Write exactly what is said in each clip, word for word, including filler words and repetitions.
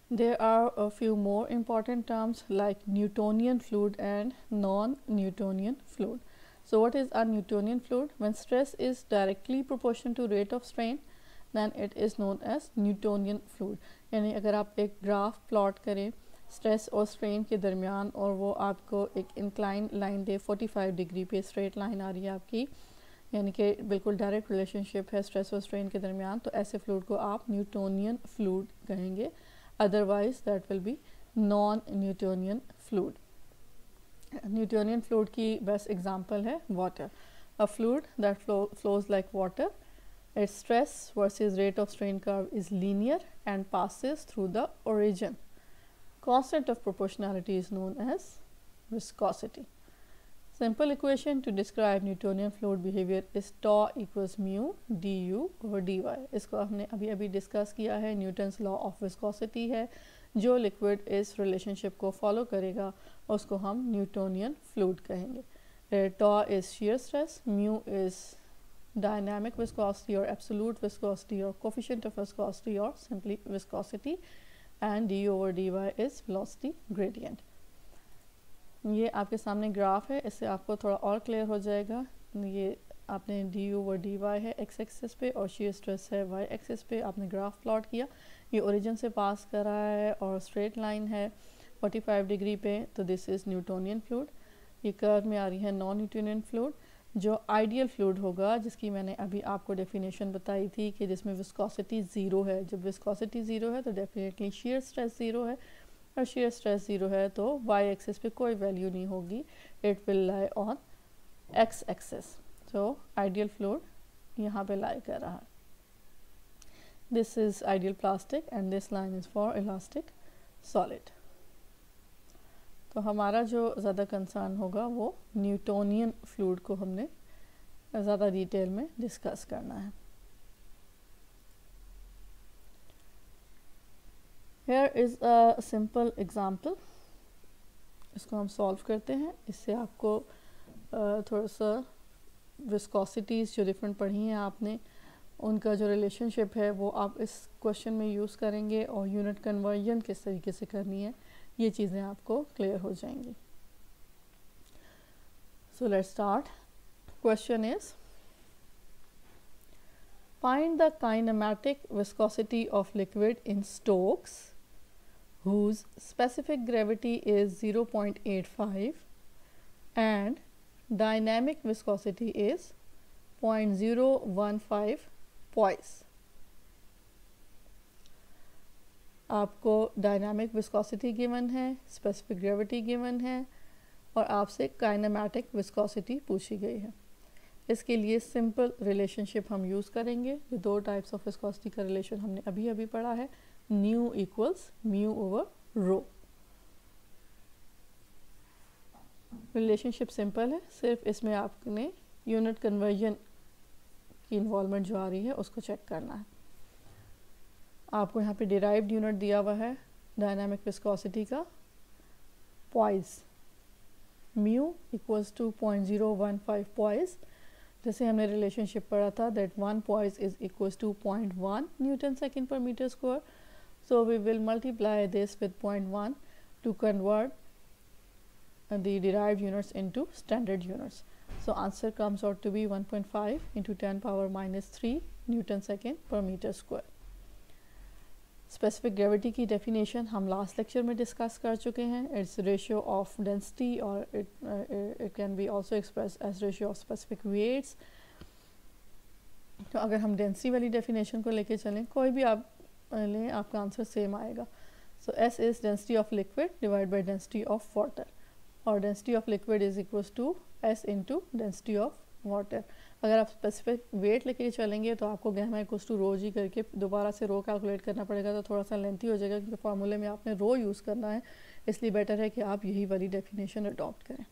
There are a few more important terms like Newtonian fluid and non-Newtonian fluid. So what is a Newtonian fluid? When stress is directly proportional to rate of strain, then it is known as Newtonian fluid. यानी अगर आप एक graph plot करें stress और strain के दरमियान और वो आपको एक इंक्लाइन लाइन दे पैंतालीस डिग्री पे स्ट्रेट लाइन आ रही है आपकी, यानी कि बिल्कुल डायरेक्ट रिलेशनशिप है स्ट्रेस और स्ट्रेन के दरमियान, तो ऐसे फ्लूइड को आप न्यूटोनियन फ्लूइड कहेंगे. Otherwise that will be non Newtonian fluid. Newtonian fluid की बेस्ट एग्जांपल है water. A fluid that flows like water, its stress versus rate of strain curve is linear and passes through the origin. Constant of proportionality is known as viscosity. Simple equation to describe Newtonian fluid behavior is tau equals mu du over dy. इसको हमने अभी अभी discuss किया है. Newton's law of viscosity है. जो liquid इस relationship को फॉलो करेगा उसको हम न्यूटोनियन फ्लूइड कहेंगे. tau is shear stress, mu is dynamic viscosity or absolute viscosity or coefficient of viscosity or simply viscosity, and du over dy is velocity gradient. ये आपके सामने ग्राफ है, इससे आपको थोड़ा और क्लियर हो जाएगा. ये आपने du over dy है x एक्सिस पे और shear stress है y एक्सिस पे. आपने ग्राफ प्लॉट किया, ये ओरिजिन से पास कर रहा है और स्ट्रेट लाइन है पैंतालीस डिग्री पे, तो दिस इज़ न्यूटोनियन फ्लूइड. ये कर्व में आ रही है नॉन न्यूटोनियन फ्लूइड. जो आइडियल फ्लूइड होगा, जिसकी मैंने अभी आपको डेफिनेशन बताई थी कि जिसमें विस्कोसिटी ज़ीरो है. जब विस्कोसिटी ज़ीरो है तो डेफिनेटली shear स्ट्रेस ज़ीरो है, और shear स्ट्रेस ज़ीरो है तो y एक्सिस पे कोई वैल्यू नहीं होगी. It will lie on x axis. So ideal fluid यहाँ पे लाई कर रहा है. This is ideal plastic and this line is for elastic solid. तो हमारा जो ज़्यादा कंसर्न होगा वो न्यूटोनियन फ्लूइड को हमने ज़्यादा डिटेल में डिस्कस करना है. Here is a simple example. इसको हम सॉल्व करते हैं. इससे आपको थोड़ा सा विस्कोसिटीज़ जो डिफरेंट पढ़ी हैं आपने, उनका जो रिलेशनशिप है वो आप इस क्वेश्चन में यूज़ करेंगे, और यूनिट कन्वर्जन किस तरीके से करनी है ये चीज़ें आपको क्लियर हो जाएंगी. So let's start. Question is find the kinematic viscosity of liquid in stokes whose specific gravity is zero point eight five and dynamic viscosity is zero point zero one five poise. आपको dynamic viscosity given है, specific gravity given है, और आपसे kinematic viscosity पूछी गई है. इसके लिए सिंपल रिलेशनशिप हम यूज़ करेंगे. जो दो टाइप्स ऑफ विस्कोसिटी का रिलेशन हमने अभी अभी पढ़ा है, nu equals mu over rho. Relationship simple है, सिर्फ इसमें आपने यूनिट कन्वर्जन की इन्वॉल्वमेंट जो आ रही है उसको चेक करना है. आपको यहाँ पे डिराइव्ड यूनिट दिया हुआ है डायनामिक विस्कोसिटी का, poise. Mu equals to point zero one five poise. जैसे हमने रिलेशनशिप पढ़ा था that one poise is equals to point one newton second per metre square. So we will multiply this with point one to convert the derived units into standard units. So answer comes out to be one point five into ten power minus three Newton second per meter square. Specific gravity की definition हम last lecture में discuss कर चुके हैं. It's ratio of density, or it, uh, it can be also expressed as ratio of specific weights. तो अगर हम density वाली definition को लेके चलें, कोई भी आप लें आपका आंसर सेम आएगा. So S is density of liquid divided by density of water. और density of liquid is equals to S into density of water. अगर आप स्पेसिफिक वेट लेके चलेंगे तो आपको gamma equals to rho g करके दोबारा से रो कैलकुलेट करना पड़ेगा, तो थोड़ा सा लेंथी हो जाएगा, क्योंकि फार्मूले में आपने रो यूज़ करना है. इसलिए बेटर है कि आप यही वाली डेफिनेशन अडॉप्ट करें.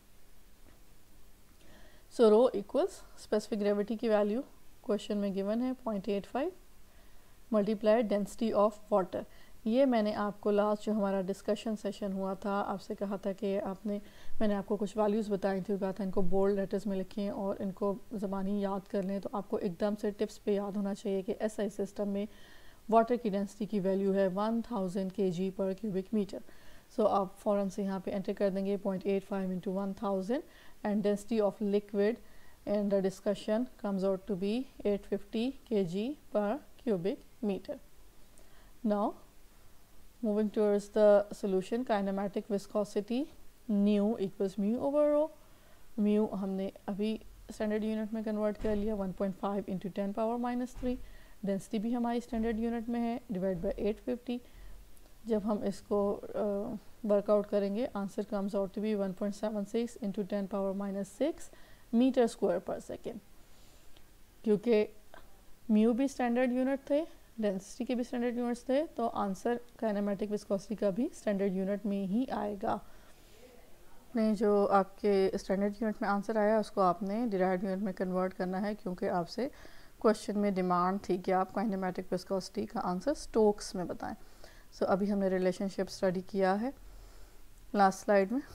So rho equals specific gravity की वैल्यू क्वेश्चन में गिवन है point eight five multiply density of water. ये मैंने आपको लास्ट जो हमारा डिस्कशन सेशन हुआ था, आपसे कहा था कि आपने मैंने आपको कुछ वैल्यूज़ बताई थी, कहा था इनको बोल्ड लेटर्स में लिखें और इनको ज़बानी याद कर लें. तो आपको एकदम से टिप्स पे याद होना चाहिए कि एसआई सिस्टम में वाटर की डेंसिटी की वैल्यू है वन थाउजेंड के जी पर क्यूबिक मीटर। सो आप फ़ौरन से यहाँ पे एंटर कर देंगे point eight five into one thousand and density of liquid and the discussion comes out to be eight hundred fifty kilograms per cubic meter. Now moving towards the solution, kinematic viscosity nu equals mu over rho. Mu हमने अभी standard unit में convert कर लिया one point five into ten power minus three. Density भी हमारी standard unit में है divide by eight fifty. जब हम इसको वर्कआउट uh, करेंगे answer comes out to be one point seven six into ten power minus six metre square per second. क्योंकि mu भी स्टैंडर्ड यूनिट थे, डेंसिटी के भी स्टैंडर्ड यूनिट्स थे, तो आंसर काइनेमेटिक विस्कोसिटी का भी स्टैंडर्ड यूनिट में ही आएगा। आपने जो आपके स्टैंडर्ड यूनिट में आंसर आया उसको आपने डिराइव्ड यूनिट में कन्वर्ट करना है, क्योंकि आपसे क्वेश्चन में डिमांड थी कि आप काइनेमेटिक विस्कोसिटी का आंसर स्टोक्स में बताएं। सो so, अभी हमने रिलेशनशिप स्टडी किया है लास्ट स्लाइड में।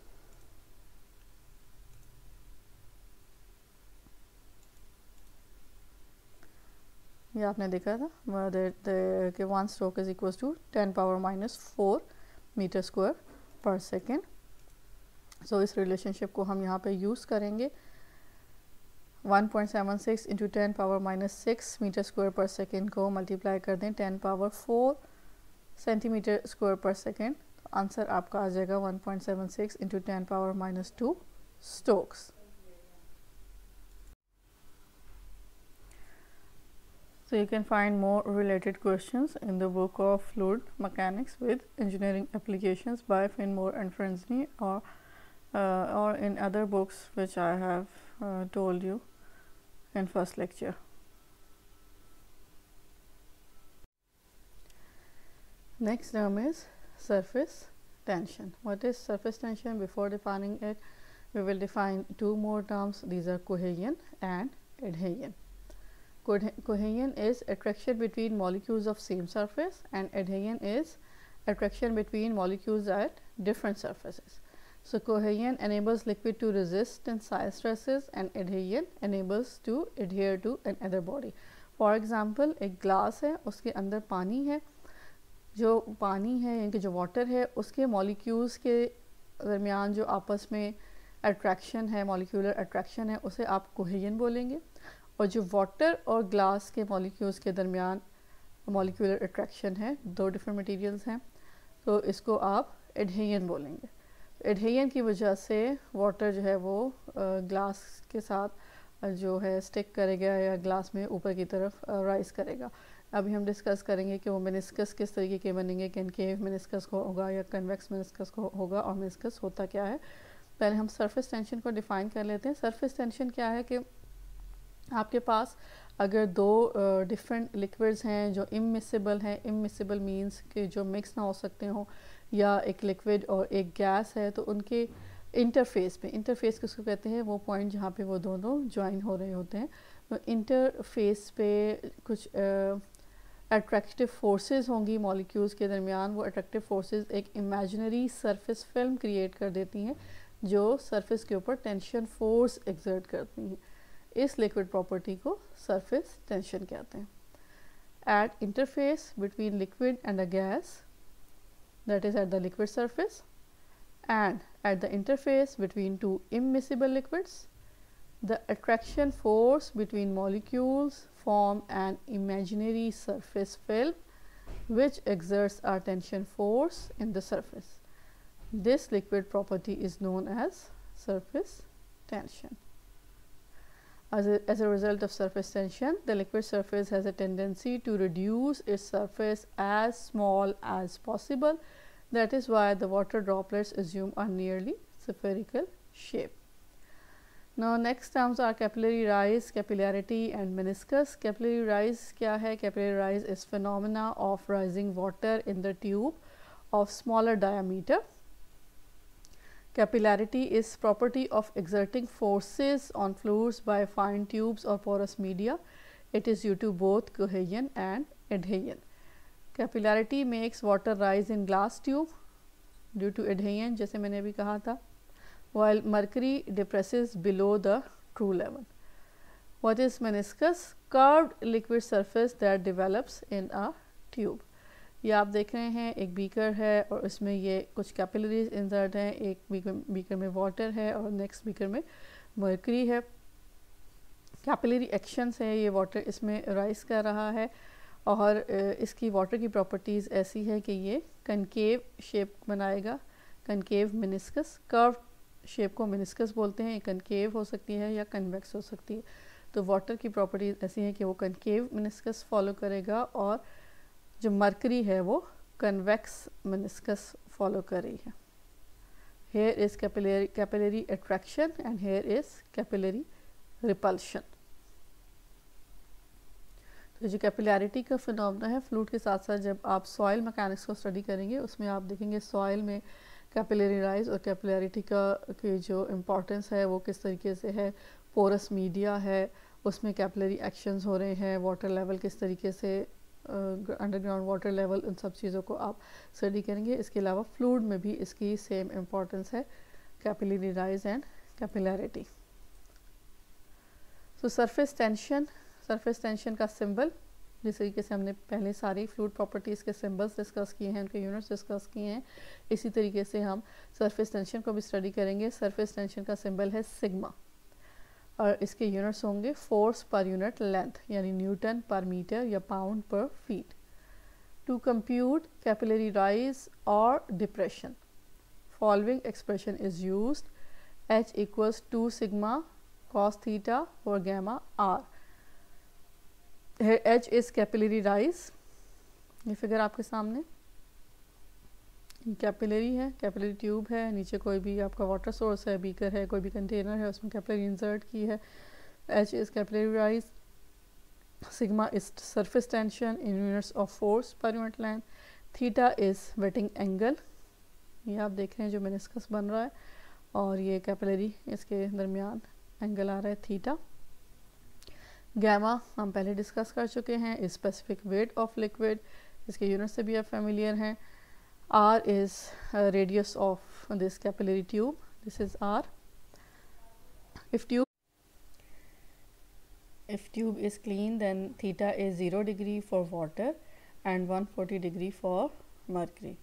ये आपने देखा था कि one stroke is equals to ten power minus four metre square per second. So इस रिलेशनशिप को हम यहाँ पे यूज़ करेंगे। One point seven six into ten power minus six metre square per second को मल्टीप्लाई कर दें ten power four centimetre square per second, तो आंसर आपका आ जाएगा one point seven six into ten power minus two stokes. So you can find more related questions in the book of Fluid Mechanics with Engineering Applications by Finmore and Frenzy, or uh, or in other books which I have uh, told you in first lecture. Next term is surface tension. What is surface tension? Before defining it, we will define two more terms. These are cohesion and adhesion. Cohesion is attraction between molecules of same surface, and adhesion is attraction between molecules at different surfaces. So cohesion enables liquid to resist tensile stresses and adhesion enables to adhere to another body. For example, एक glass है, उसके अंदर पानी है, जो पानी है यानी कि जो वाटर है उसके मॉलिक्यूल्स के दरमियान जो आपस में अट्रैक्शन है, मॉलिक्यूलर अट्रैक्शन है, उसे आप कोहेजन बोलेंगे। और जो वाटर और ग्लास के मॉलिक्यूल्स के दरमियान मॉलिक्यूलर अट्रैक्शन है, दो डिफरेंट मटेरियल्स हैं, तो इसको आप एडहेजन बोलेंगे। एडहेजन की वजह से वाटर जो है वो ग्लास के साथ जो है स्टिक करेगा या ग्लास में ऊपर की तरफ राइज करेगा। अभी हम डिस्कस करेंगे कि वो मेनिस्कस किस तरीके के बनेंगे, कनकेव मेनिस्कस होगा या कन्वेक्स मेनिस्कस होगा, और मेनिस्कस होता क्या है। पहले हम सरफेस टेंशन को डिफ़ाइन कर लेते हैं। सरफेस टेंशन क्या है कि आपके पास अगर दो डिफरेंट uh, लिक्विड्स हैं जो इमिसिबल हैं, इमिसिबल मींस कि जो मिक्स ना हो सकते हों, या एक लिक्विड और एक गैस है, तो उनके इंटरफेस पे, इंटरफेस किसको कहते हैं, वो पॉइंट जहाँ पे वो दोनों ज्वाइन हो रहे होते हैं, तो इंटरफेस पे कुछ अट्रैक्टिव फोर्सेस होंगी मॉलिक्यूल्स के दरमियान। वो अट्रैक्टिव फोर्सेस एक इमेजिनरी सरफेस फिल्म क्रिएट कर देती हैं जो सरफेस के ऊपर टेंशन फोर्स एक्सर्ट करती हैं। इस लिक्विड प्रॉपर्टी को सरफेस टेंशन कहते हैं। At interface between liquid and a gas, that is at the liquid surface, and at the interface between two immiscible liquids, the attraction force between molecules form an imaginary surface film which exerts a tension force in the surface. This liquid property is known as surface tension. As a, as a result of surface tension, the liquid surface has a tendency to reduce its surface as small as possible. That is why the water droplets assume a nearly spherical shape. Now next terms are capillary rise, capillarity and meniscus. Capillary rise क्या है? Capillary rise is phenomena of rising water in the tube of smaller diameter. Capillarity is property of exerting forces on fluids by fine tubes or porous media. It is due to both cohesion and adhesion. Capillarity makes water rise in glass tube due to adhesion, जैसे मैंने अभी कहा था, while mercury depresses below the true level. What is meniscus? Curved liquid surface that develops in a tube. ये आप देख रहे हैं एक बीकर है और इसमें ये कुछ कैपिलरीज इंसर्ट हैं। एक बीकर बीकर में वाटर है और नेक्स्ट बीकर में मर्करी है। कैपिलरी एक्शन से ये वाटर इसमें राइज कर रहा है और इसकी वाटर की प्रॉपर्टीज़ ऐसी है कि ये कनकेव शेप बनाएगा, कनकेव मिनिस्कस। कर्व शेप को मिनिस्कस बोलते हैं। कनकेव हो सकती है या कन्वेक्स हो सकती है। तो वाटर की प्रॉपर्टीज़ ऐसी हैं कि वो कनकेव मिनिस्कस फॉलो करेगा और जो मरकरी है वो कन्वेक्स मिनिस्कस फॉलो कर रही है। Here is capillary capillary attraction and here is capillary repulsion. तो जो कैपिलैरिटी का फिनोमेना है फ्लूइड के साथ साथ जब आप सॉइल मैकेनिक्स को स्टडी करेंगे उसमें आप देखेंगे सॉइल में कैपिलरी राइज और कैपिलैरिटी का की जो इम्पोर्टेंस है वो किस तरीके से है। पोरस मीडिया है उसमें कैपिलरी एक्शंस हो रहे हैं, वाटर लेवल किस तरीके से, अंडरग्राउंड वाटर लेवल, उन सब चीज़ों को आप स्टडी करेंगे। इसके अलावा फ्लूइड में भी इसकी सेम इम्पोर्टेंस है, capillary rise and capillarity. So surface tension, surface tension का सिंबल जिस तरीके से हमने पहले सारी फ्लूइड प्रॉपर्टीज़ के सिंबल्स डिस्कस किए हैं, उनके यूनिट्स डिस्कस किए हैं, इसी तरीके से हम सरफेस टेंशन को भी स्टडी करेंगे। सरफेस टेंशन का सिंबल है सिग्मा और इसके यूनिट्स होंगे फोर्स पर यूनिट लेंथ यानी न्यूटन पर मीटर या pound per feet. To compute capillary rise और depression following expression is used. H equals to sigma cos theta or gamma r. Here H is capillary rise। ये figure आपके सामने capillary है, capillary tube है, नीचे कोई भी आपका वाटर सोर्स है, बीकर है, कोई भी कंटेनर है, उसमें कैपिलरी इंसर्ट की है। H is capillary rise, sigma is surface tension in units of force per unit length, theta is wetting angle, ये आप देख रहे हैं जो मेनिस्कस बन रहा है और ये कैपिलरी इसके दरमियान एंगल आ रहा है थीटा। गैमा हम पहले डिस्कस कर चुके हैं, is specific weight of liquid, इसके यूनिट से भी आप फेमिलियर हैं। R is radius of this capillary tube, this is R. If tube if tube is clean then theta is zero degree for water and one hundred forty degree for mercury.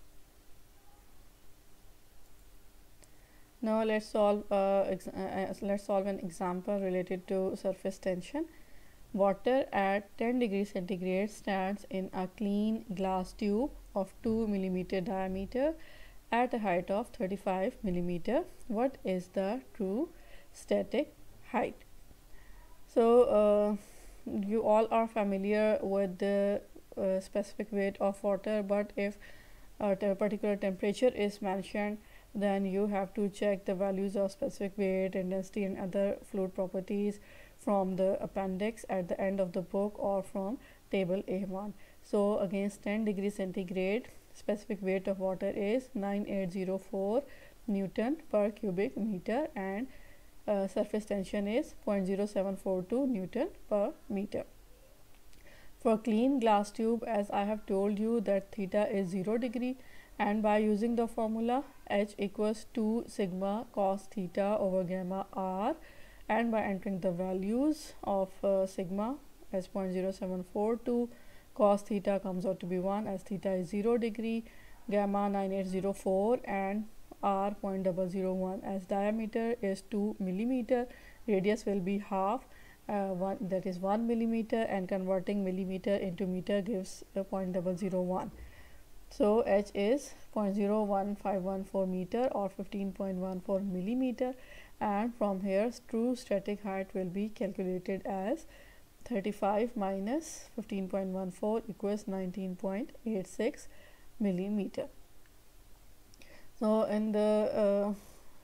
Now let's solve uh, uh, let's solve an example related to surface tension. Water at ten degrees centigrade stands in a clean glass tube of two millimeter diameter at a height of thirty-five millimeter. What is the true static height? So uh, you all are familiar with the uh, specific weight of water, but if a particular temperature is mentioned then you have to check the values of specific weight and density and other fluid properties from the appendix at the end of the book or from table A one. So against ten degrees centigrade specific weight of water is nine thousand eight hundred four Newton per cubic meter and uh, surface tension is zero point zero seven four two Newton per meter. For clean glass tube, as I have told you that theta is zero degree, and by using the formula H equals two sigma cos theta over gamma r, and by entering the values of uh, sigma as zero point zero seven four two, cos theta comes out to be one as theta is zero degree, gamma nine thousand eight hundred four and r zero point zero zero one as diameter is two millimeter, radius will be half, uh, one that is one millimeter, and converting millimeter into meter gives uh, zero point zero zero one. So H is zero point zero one five one four meter or fifteen point one four millimeter, and from here true static height will be calculated as thirty-five minus fifteen point one four equals nineteen point eight six millimeter. So in the uh,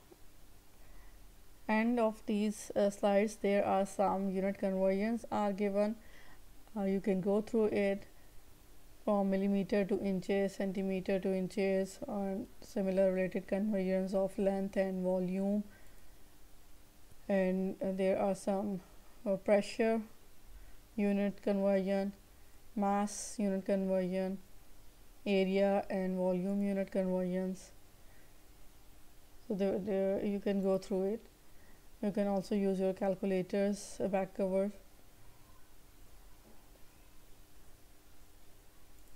end of these uh, slides there are some unit conversions are given. Uh, you can go through it from millimeter to inches, centimeter to inches, or similar related conversions of length and volume. And uh, there are some uh, pressure unit conversion, mass unit conversion, area and volume unit conversions. So there, there you can go through it. You can also use your calculators, uh, back cover.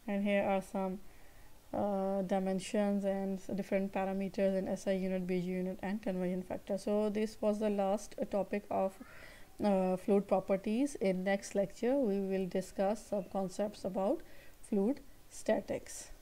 and here are some uh, dimensions and different parameters in S I unit, B G unit, and conversion factor. So this was the last uh, topic of uh, fluid properties. In next lecture we will discuss some concepts about fluid statics.